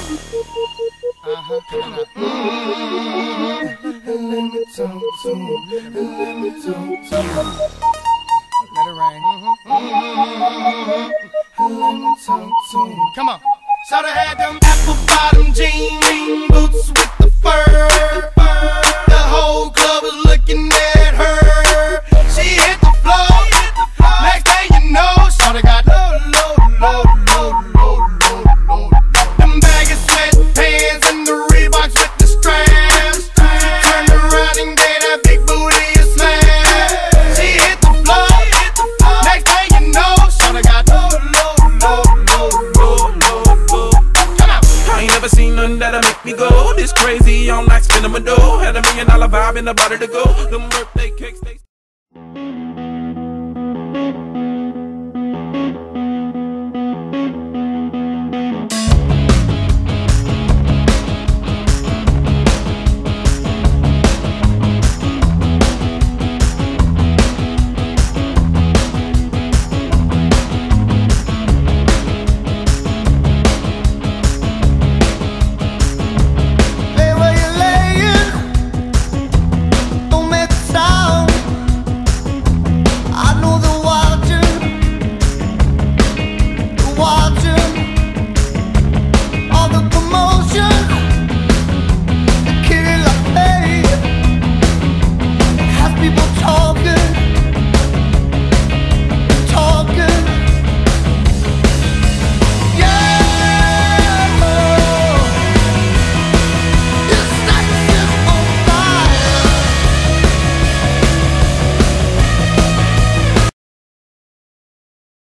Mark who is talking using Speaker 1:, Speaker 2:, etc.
Speaker 1: Let me talk to him. Let me talk to him. Let it rain. Let me talk to him. Come on. Shoulda had them apple bottom jean boots with the fur. The whole club was looking at her. She hit the floor. Next thing you know, shoulda got low. Them baggy sweatpants and the Reeboks with the straps. She turned around and gave that big booty a slap. She hit the floor. Next thing you know, shoulda got low.
Speaker 2: I ain't never seen nothing that'll make me go this crazy on like spinning my dough. Had $1 million vibe in the body to go. Them birthday cakes, they